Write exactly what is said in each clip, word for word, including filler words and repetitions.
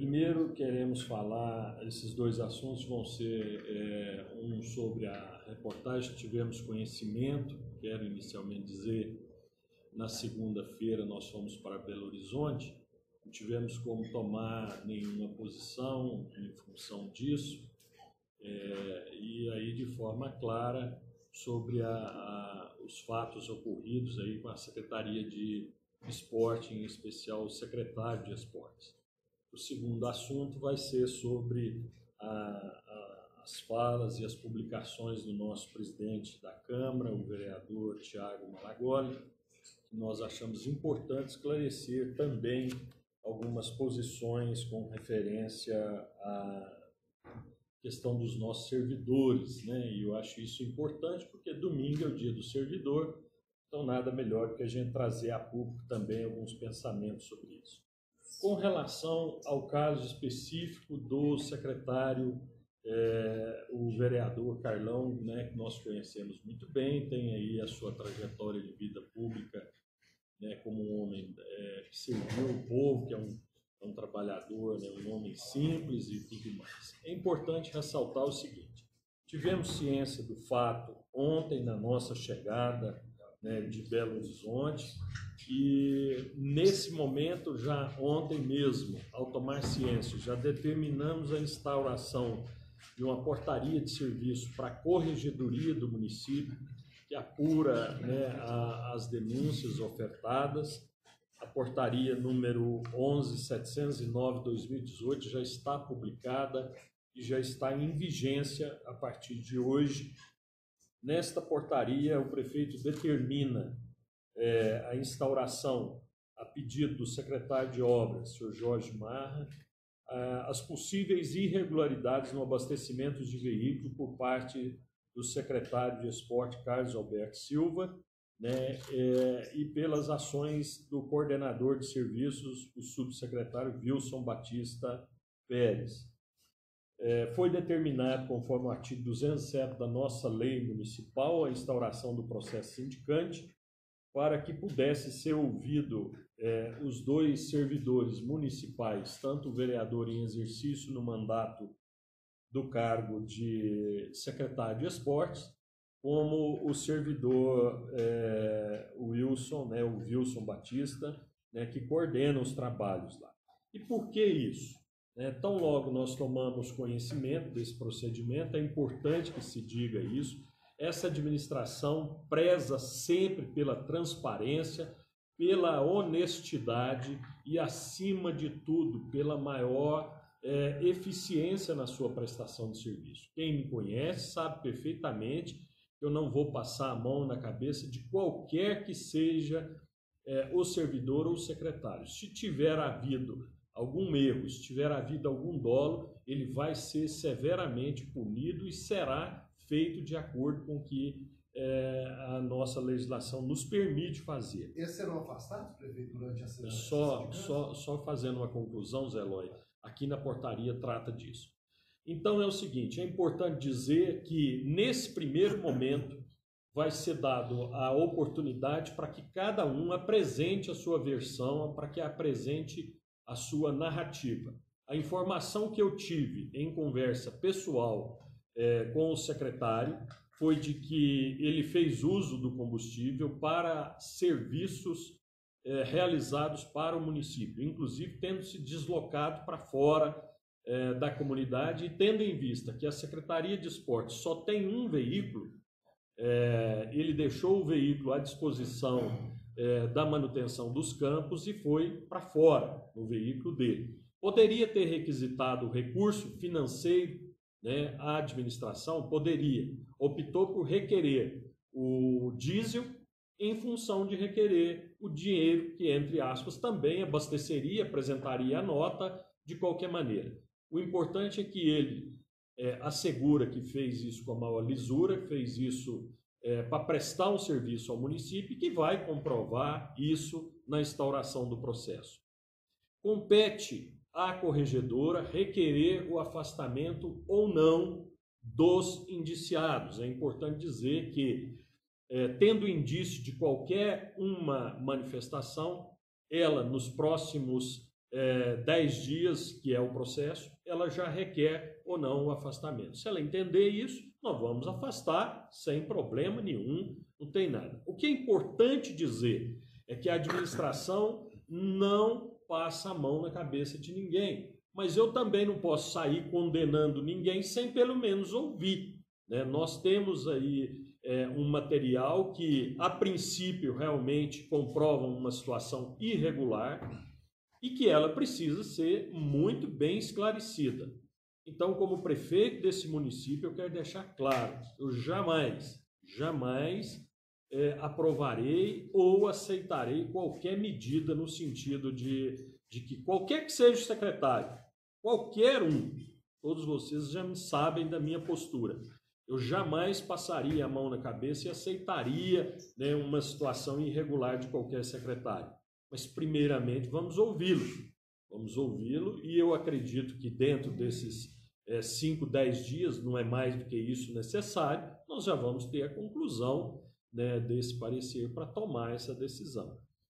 Primeiro, queremos falar, esses dois assuntos vão ser é, um sobre a reportagem que tivemos conhecimento, quero inicialmente dizer, na segunda-feira nós fomos para Belo Horizonte, não tivemos como tomar nenhuma posição em função disso, é, e aí de forma clara sobre a, a, os fatos ocorridos aí com a Secretaria de Esporte, em especial o secretário de Esportes. O segundo assunto vai ser sobre a, a, as falas e as publicações do nosso presidente da Câmara, o vereador Thiago Malagoli, que nós achamos importante esclarecer também algumas posições com referência à questão dos nossos servidores, né? E eu acho isso importante porque domingo é o dia do servidor, então nada melhor que a gente trazer a público também alguns pensamentos sobre isso. Com relação ao caso específico do secretário, é, o vereador Carlão, né, que nós conhecemos muito bem, tem aí a sua trajetória de vida pública, né, como um homem é, que serviu o povo, que é um, é um trabalhador, né, um homem simples e tudo mais. É importante ressaltar o seguinte: tivemos ciência do fato ontem na nossa chegada, né, de Belo Horizonte, e nesse momento, já ontem mesmo, ao tomar ciência, já determinamos a instauração de uma portaria de serviço para a corregedoria do município, que apura, né, a, as denúncias ofertadas. A portaria número onze mil setecentos e nove de dois mil e dezoito já está publicada e já está em vigência a partir de hoje. Nesta portaria, o prefeito determina é, a instauração, a pedido do secretário de Obras, senhor Jorge Marra, as possíveis irregularidades no abastecimento de veículo por parte do secretário de Esporte, Carlos Alberto Silva, né, é, e pelas ações do coordenador de serviços, o subsecretário Wilson Batista Pérez. É, foi determinado, conforme o artigo duzentos e sete da nossa lei municipal, a instauração do processo sindicante para que pudesse ser ouvido é, os dois servidores municipais, tanto o vereador em exercício no mandato do cargo de secretário de Esportes, como o servidor é, o Wilson, né, o Wilson Batista, né, que coordena os trabalhos lá. E por que isso? É, tão logo nós tomamos conhecimento desse procedimento, é importante que se diga isso. Essa administração preza sempre pela transparência, pela honestidade e, acima de tudo, pela maior é, eficiência na sua prestação de serviço. Quem me conhece sabe perfeitamente que eu não vou passar a mão na cabeça de qualquer que seja é, o servidor ou o secretário. Se tiver havido algum erro, se tiver havido algum dolo, ele vai ser severamente punido e será feito de acordo com o que é, a nossa legislação nos permite fazer. Esses serão afastados, prefeito, durante essa... Só, só, só fazendo uma conclusão, Zé Lói, aqui na portaria trata disso. Então é o seguinte, é importante dizer que nesse primeiro momento vai ser dado a oportunidade para que cada um apresente a sua versão, para que apresente a sua narrativa. A informação que eu tive em conversa pessoal É, com o secretário foi de que ele fez uso do combustível para serviços é, realizados para o município, inclusive tendo se deslocado para fora é, da comunidade e tendo em vista que a Secretaria de Esportes só tem um veículo, é, ele deixou o veículo à disposição é, da manutenção dos campos e foi para fora no veículo dele. Poderia ter requisitado recurso financeiro, né, a administração poderia, optou por requerer o diesel em função de requerer o dinheiro que, entre aspas, também abasteceria, apresentaria a nota de qualquer maneira. O importante é que ele é, assegura que fez isso com a maior lisura, fez isso é, para prestar um serviço ao município e que vai comprovar isso na instauração do processo. Compete à corregedora requerer o afastamento ou não dos indiciados. É importante dizer que, é, tendo indício de qualquer uma manifestação, ela, nos próximos é, dez dias, que é o processo, ela já requer ou não o afastamento. Se ela entender isso, nós vamos afastar sem problema nenhum, não tem nada. O que é importante dizer é que a administração não passa a mão na cabeça de ninguém, mas eu também não posso sair condenando ninguém sem pelo menos ouvir, né? Nós temos aí é, um material que, a princípio, realmente comprova uma situação irregular e que ela precisa ser muito bem esclarecida. Então, como prefeito desse município, eu quero deixar claro, eu jamais, jamais é, aprovarei ou aceitarei qualquer medida no sentido de, de que qualquer que seja o secretário, qualquer um, todos vocês já me sabem da minha postura, eu jamais passaria a mão na cabeça e aceitaria, né, uma situação irregular de qualquer secretário. Mas, primeiramente, vamos ouvi-lo. Vamos ouvi-lo e eu acredito que dentro desses cinco, dez dias, não é mais do que isso necessário, nós já vamos ter a conclusão, né, desse parecer para tomar essa decisão.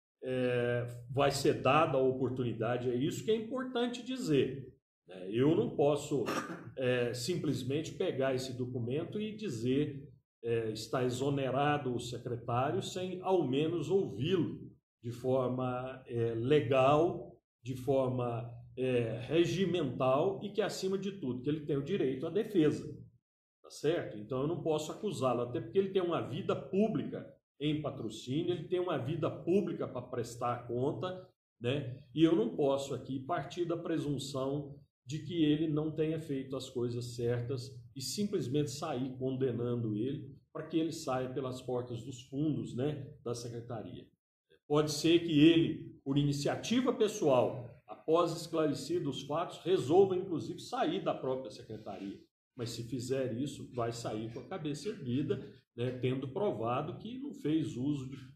É, vai ser dada a oportunidade, é isso que é importante dizer. Né? Eu não posso é, simplesmente pegar esse documento e dizer é, está exonerado o secretário sem ao menos ouvi-lo de forma é, legal, de forma é, regimental e que, acima de tudo, que ele tem o direito à defesa, tá certo? Então, eu não posso acusá-lo, até porque ele tem uma vida pública em patrocínio, ele tem uma vida pública para prestar conta, né? E eu não posso aqui partir da presunção de que ele não tenha feito as coisas certas e simplesmente sair condenando ele para que ele saia pelas portas dos fundos, né, da secretaria. Pode ser que ele, por iniciativa pessoal, após esclarecidos os fatos, resolva, inclusive, sair da própria secretaria. Mas, se fizer isso, vai sair com a cabeça erguida, né, tendo provado que não fez uso de,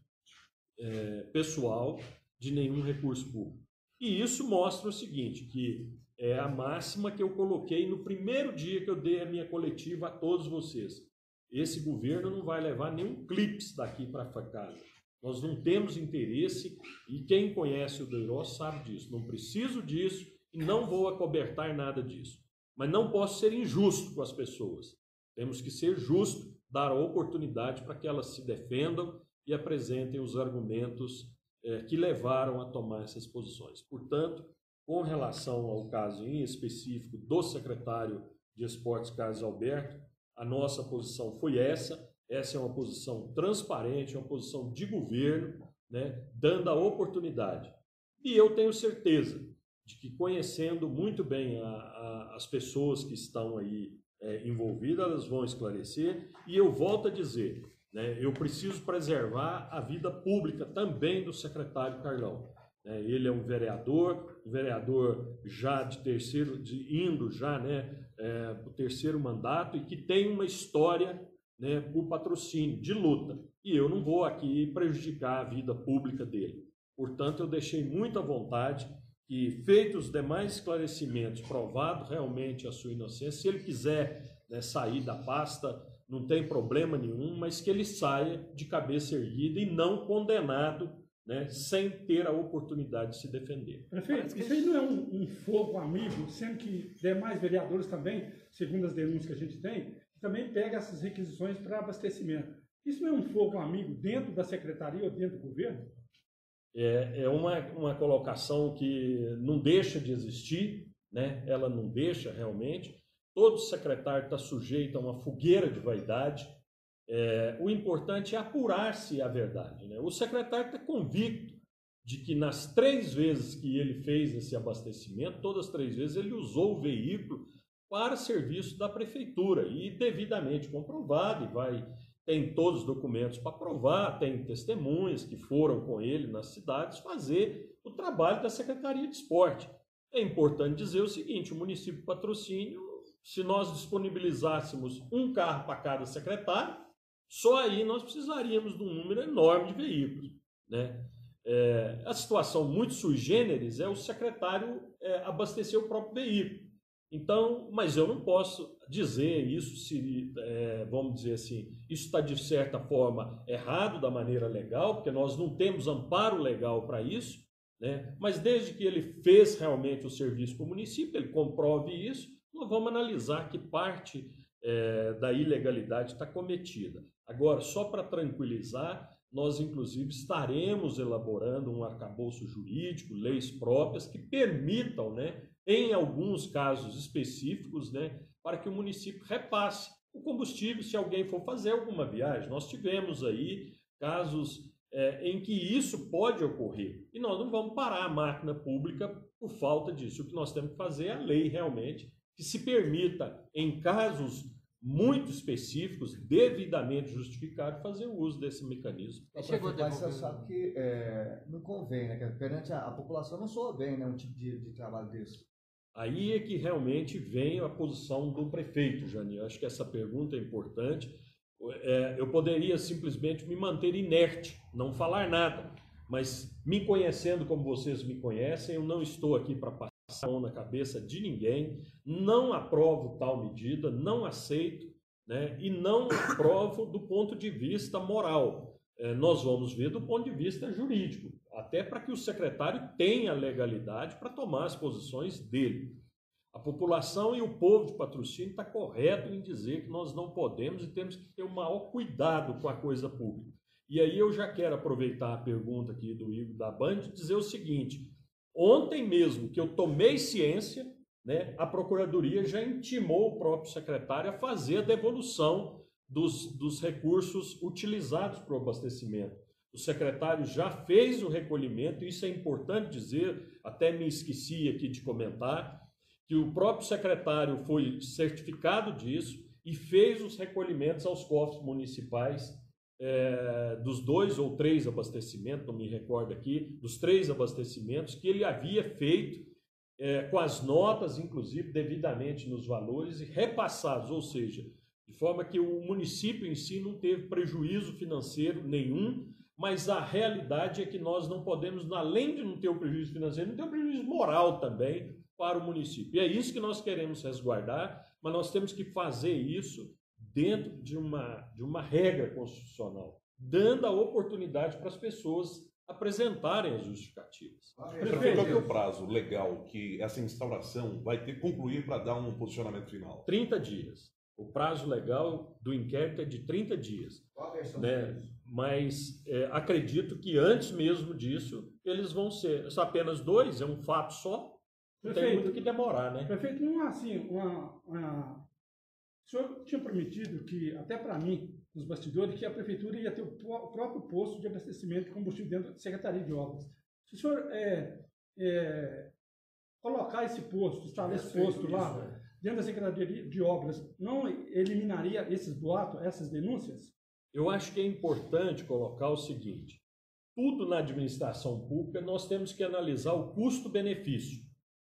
é, pessoal de nenhum recurso público. E isso mostra o seguinte, que é a máxima que eu coloquei no primeiro dia que eu dei a minha coletiva a todos vocês. Esse governo não vai levar nenhum clipe daqui para casa. Nós não temos interesse, e quem conhece o Deiroz sabe disso. Não preciso disso e não vou acobertar nada disso. Mas não posso ser injusto com as pessoas. Temos que ser justo, dar a oportunidade para que elas se defendam e apresentem os argumentos eh, que levaram a tomar essas posições. Portanto, com relação ao caso em específico do secretário de Esportes, Carlos Alberto, a nossa posição foi essa. Essa é uma posição transparente, uma posição de governo, né, dando a oportunidade. E eu tenho certeza de que, conhecendo muito bem a, a, as pessoas que estão aí é, envolvidas, elas vão esclarecer. E eu volto a dizer, né, eu preciso preservar a vida pública também do secretário Carlão. É, ele é um vereador, um vereador já de terceiro, de, indo já, né, é, para o terceiro mandato e que tem uma história, né, por patrocínio, de luta. E eu não vou aqui prejudicar a vida pública dele. Portanto, eu deixei muito à vontade que, feitos os demais esclarecimentos, provado realmente a sua inocência, se ele quiser, né, sair da pasta, não tem problema nenhum, mas que ele saia de cabeça erguida e não condenado, né, sem ter a oportunidade de se defender. Prefeito, isso aí não é um, um fogo amigo, sendo que demais vereadores também, segundo as denúncias que a gente tem, também pega essas requisições para abastecimento. Isso não é um fogo amigo dentro da secretaria ou dentro do governo? É, é uma, uma colocação que não deixa de existir, né? Ela não deixa realmente. Todo secretário está sujeito a uma fogueira de vaidade. É, o importante é apurar-se a verdade, né? O secretário está convicto de que nas três vezes que ele fez esse abastecimento, todas as três vezes ele usou o veículo para serviço da prefeitura e devidamente comprovado, e vai, tem todos os documentos para provar, tem testemunhas que foram com ele nas cidades fazer o trabalho da Secretaria de Esporte. É importante dizer o seguinte, o município de Patrocínio, se nós disponibilizássemos um carro para cada secretário, só aí nós precisaríamos de um número enorme de veículos, né? É, a situação muito sui generis é o secretário é, abastecer o próprio veículo. Então, mas eu não posso dizer isso, se, é, vamos dizer assim, isso está de certa forma errado da maneira legal, porque nós não temos amparo legal para isso, né? Mas desde que ele fez realmente o serviço para o município, ele comprove isso, nós vamos analisar que parte é, da ilegalidade está cometida. Agora, só para tranquilizar, nós inclusive estaremos elaborando um arcabouço jurídico, leis próprias que permitam, né, em alguns casos específicos, né, para que o município repasse o combustível se alguém for fazer alguma viagem. Nós tivemos aí casos é, em que isso pode ocorrer e nós não vamos parar a máquina pública por falta disso. O que nós temos que fazer é a lei realmente que se permita, em casos muito específicos, devidamente justificados, fazer o uso desse mecanismo. Mas você sabe que é, não convém, né? Que perante a, a população não soa bem, né, um tipo de, de trabalho desse. Aí é que realmente vem a posição do prefeito, Jani. Eu acho que essa pergunta é importante. É, eu poderia simplesmente me manter inerte, não falar nada, mas me conhecendo como vocês me conhecem, eu não estou aqui para passar a mão na cabeça de ninguém, não aprovo tal medida, não aceito, né, e não aprovo do ponto de vista moral. É, nós vamos ver do ponto de vista jurídico, até para que o secretário tenha legalidade para tomar as posições dele. A população e o povo de Patrocínio está correto em dizer que nós não podemos e temos que ter o maior cuidado com a coisa pública. E aí eu já quero aproveitar a pergunta aqui do Igor da Band e dizer o seguinte: ontem mesmo que eu tomei ciência, né, a Procuradoria já intimou o próprio secretário a fazer a devolução dos, dos recursos utilizados para o abastecimento. O secretário já fez o recolhimento, isso é importante dizer, até me esqueci aqui de comentar, que o próprio secretário foi certificado disso e fez os recolhimentos aos cofres municipais é, dos dois ou três abastecimentos, não me recordo aqui, dos três abastecimentos que ele havia feito é, com as notas, inclusive, devidamente nos valores e repassados, ou seja, de forma que o município em si não teve prejuízo financeiro nenhum, mas a realidade é que nós não podemos, além de não ter o prejuízo financeiro, não ter o prejuízo moral também para o município. E é isso que nós queremos resguardar, mas nós temos que fazer isso dentro de uma, de uma regra constitucional, dando a oportunidade para as pessoas apresentarem as justificativas. Prefeito, qual é o prazo legal que essa instauração vai ter que concluir para dar um posicionamento final? trinta dias. O prazo legal do inquérito é de trinta dias. Qual a versão né? Mas é, acredito que antes mesmo disso, eles vão ser só apenas dois, é um fato só, não Prefeito, tem muito que demorar, né? Prefeito, não há assim, uma, uma... o senhor tinha prometido que, até para mim, nos bastidores, que a Prefeitura ia ter o próprio posto de abastecimento de combustível dentro da Secretaria de Obras. Se o senhor é, é, colocar esse posto, instalar esse posto lá, né, dentro da Secretaria de Obras, não eliminaria esses boatos, essas denúncias? Eu acho que é importante colocar o seguinte: tudo na administração pública nós temos que analisar o custo-benefício.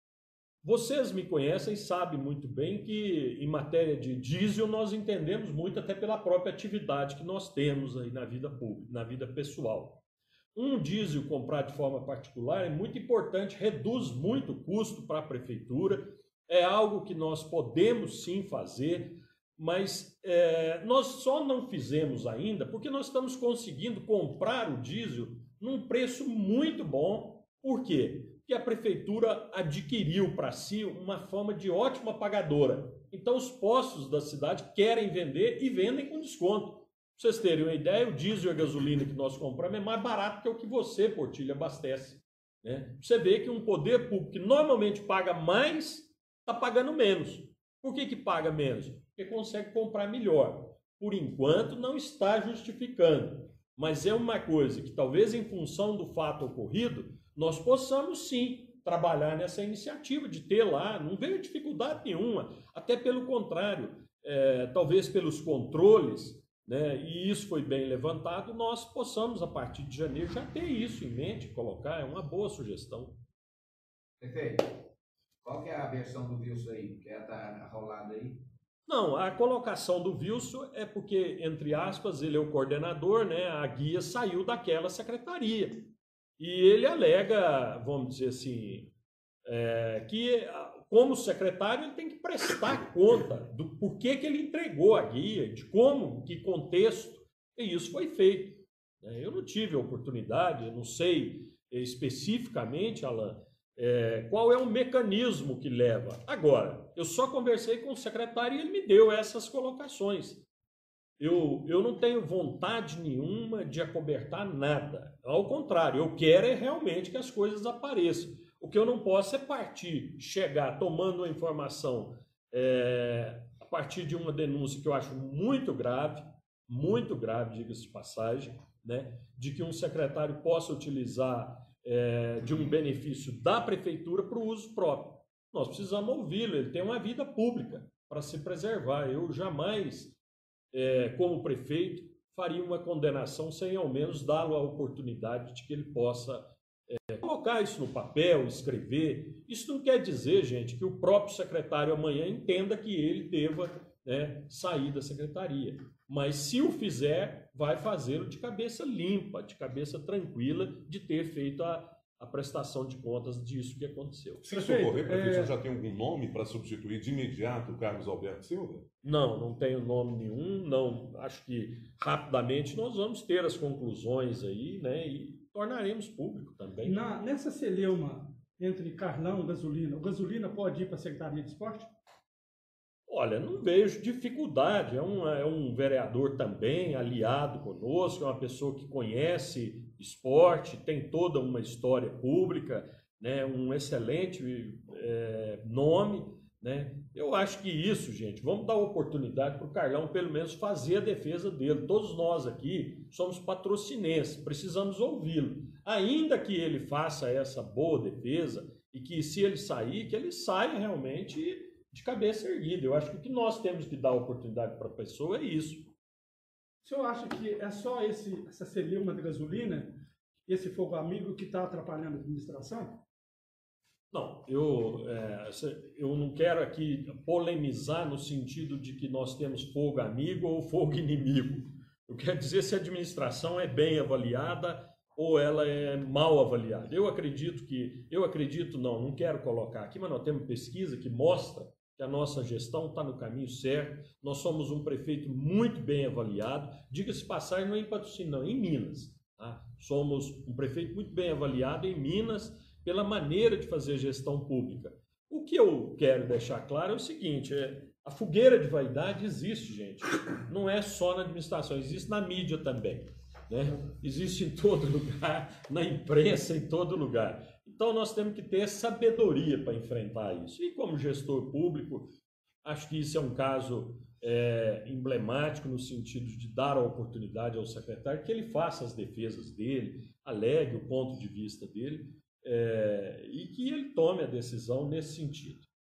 Vocês me conhecem e sabem muito bem que em matéria de diesel nós entendemos muito até pela própria atividade que nós temos aí na vida pública, na vida pessoal. Um diesel comprado de forma particular é muito importante, reduz muito o custo para a prefeitura, é algo que nós podemos sim fazer, mas é, nós só não fizemos ainda porque nós estamos conseguindo comprar o diesel num preço muito bom. Por quê? Porque a prefeitura adquiriu para si uma forma de ótima pagadora. Então os postos da cidade querem vender e vendem com desconto. Para vocês terem uma ideia, o diesel e a gasolina que nós compramos é mais barato que o que você, Portilho, abastece. Né? Você vê que um poder público que normalmente paga mais, está pagando menos. Por que que paga menos? Porque consegue comprar melhor. Por enquanto não está justificando. Mas é uma coisa que talvez em função do fato ocorrido, nós possamos sim trabalhar nessa iniciativa de ter lá, não vejo dificuldade nenhuma, até pelo contrário, é, talvez pelos controles, né, e isso foi bem levantado, nós possamos a partir de janeiro já ter isso em mente, colocar, é uma boa sugestão. Perfeito. Qual que é a versão do Wilson aí? Que está rolando aí? Não, a colocação do Wilson é porque, entre aspas, ele é o coordenador, né, a guia saiu daquela secretaria. E ele alega, vamos dizer assim, é, que como secretário ele tem que prestar conta do porquê que ele entregou a guia, de como, que contexto, e isso foi feito. Eu não tive a oportunidade, eu não sei especificamente, Alan, é, qual é o mecanismo que leva. Agora, eu só conversei com o secretário e ele me deu essas colocações. Eu, eu não tenho vontade nenhuma de acobertar nada. Ao contrário, eu quero é realmente que as coisas apareçam. O que eu não posso é partir, chegar tomando uma informação é, a partir de uma denúncia que eu acho muito grave, muito grave, diga-se de passagem, né, de que um secretário possa utilizar é, de um benefício da prefeitura para o uso próprio. Nós precisamos ouvi-lo, ele tem uma vida pública para se preservar. Eu jamais... É, como prefeito, faria uma condenação sem ao menos dá-lo a oportunidade de que ele possa é, colocar isso no papel, escrever. Isso não quer dizer, gente, que o próprio secretário amanhã entenda que ele deva, né, sair da secretaria. Mas se o fizer, vai fazê-lo de cabeça limpa, de cabeça tranquila, de ter feito a, a prestação de contas disso que aconteceu. Se isso ocorrer, prefeito, é... já tem algum nome para substituir de imediato o Carlos Alberto Silva? Não, não tenho nome nenhum, não. Acho que rapidamente nós vamos ter as conclusões aí, né, e tornaremos público também. Na, nessa celeuma entre Carlão e Gasolina, o Gasolina pode ir para a Secretaria de Esporte? Olha, não vejo dificuldade, é um, é um vereador também, aliado conosco, é uma pessoa que conhece esporte, tem toda uma história pública, né, um excelente é, nome, né? Eu acho que isso, gente, vamos dar oportunidade para o Carlão pelo menos fazer a defesa dele. Todos nós aqui somos patrocinenses, precisamos ouvi-lo. Ainda que ele faça essa boa defesa e que se ele sair, que ele saia realmente de cabeça erguida. Eu acho que o que nós temos que dar oportunidade para a pessoa é isso. O senhor acha que é só esse, essa celeuma de Gasolina, esse fogo amigo que está atrapalhando a administração? Não, eu, é, eu não quero aqui polemizar no sentido de que nós temos fogo amigo ou fogo inimigo. Eu quero dizer se a administração é bem avaliada ou ela é mal avaliada. Eu acredito que, eu acredito não, não quero colocar aqui, mas nós temos pesquisa que mostra que a nossa gestão está no caminho certo. Nós somos um prefeito muito bem avaliado. Diga-se passagem, não é em Patrocínio, não, em Minas. Tá? Somos um prefeito muito bem avaliado em Minas pela maneira de fazer gestão pública. O que eu quero deixar claro é o seguinte, é, a fogueira de vaidade existe, gente. Não é só na administração, existe na mídia também. Né? Existe em todo lugar, na imprensa, em todo lugar. Então nós temos que ter sabedoria para enfrentar isso. E como gestor público, acho que isso é um caso é, emblemático no sentido de dar a oportunidade ao secretário que ele faça as defesas dele, alegue o ponto de vista dele, é, e que ele tome a decisão nesse sentido.